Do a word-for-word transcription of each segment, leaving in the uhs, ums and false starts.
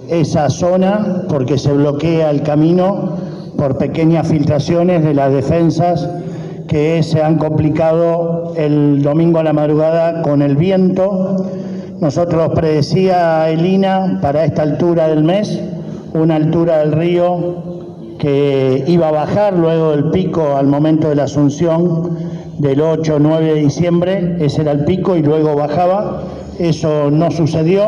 esa zona porque se bloquea el camino por pequeñas filtraciones de las defensas que se han complicado el domingo a la madrugada con el viento. Nosotros predecía el I N A para esta altura del mes, una altura del río que iba a bajar luego del pico al momento de la Asunción del ocho o nueve de diciembre, ese era el pico y luego bajaba. Eso no sucedió,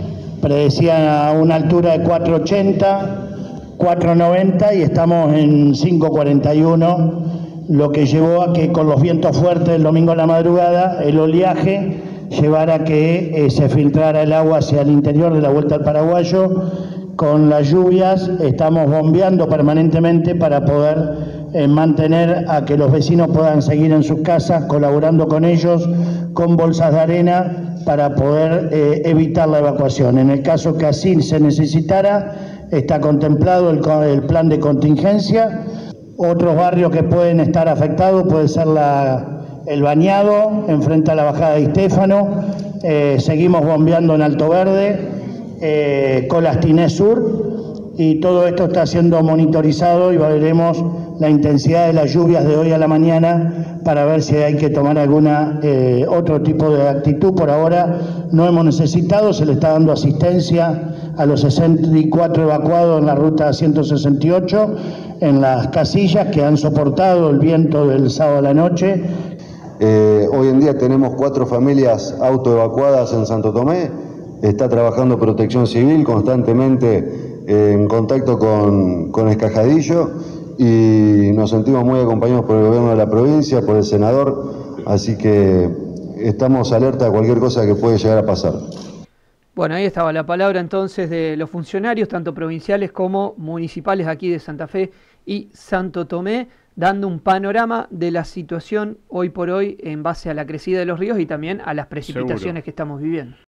predecía una altura de cuatro ochenta, cuatro noventa y estamos en cinco cuarenta y uno, lo que llevó a que con los vientos fuertes del domingo a la madrugada el oleaje llevara a que eh, se filtrara el agua hacia el interior de la Vuelta al Paraguayo. Con las lluvias estamos bombeando permanentemente para poder eh, mantener a que los vecinos puedan seguir en sus casas, colaborando con ellos con bolsas de arena para poder eh, evitar la evacuación. En el caso que así se necesitara, está contemplado el, el plan de contingencia. Otros barrios que pueden estar afectados puede ser la, el Bañado, enfrente a la bajada de Estéfano. Eh, seguimos bombeando en Alto Verde, eh, Colastiné Sur, y todo esto está siendo monitorizado y veremos la intensidad de las lluvias de hoy a la mañana para ver si hay que tomar alguna eh, otro tipo de actitud. Por ahora no hemos necesitado, se le está dando asistencia a los sesenta y cuatro evacuados en la ruta ciento sesenta y ocho, en las casillas que han soportado el viento del sábado a la noche. Eh, hoy en día tenemos cuatro familias autoevacuadas en Santo Tomé. Está trabajando Protección Civil constantemente eh, en contacto con, con Escajadillo, y nos sentimos muy acompañados por el gobierno de la provincia, por el senador, así que estamos alerta a cualquier cosa que puede llegar a pasar. Bueno, ahí estaba la palabra entonces de los funcionarios, tanto provinciales como municipales aquí de Santa Fe y Santo Tomé, dando un panorama de la situación hoy por hoy en base a la crecida de los ríos y también a las precipitaciones Seguro. que estamos viviendo.